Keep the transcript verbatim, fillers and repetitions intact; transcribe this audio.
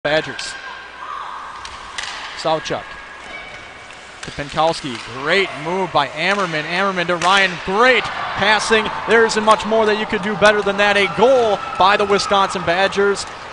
Badgers. Sawchuk to Pinkowski. Great move by Ammerman. Ammerman to Ryan. Great passing. There isn't much more that you could do better than that. A goal by the Wisconsin Badgers.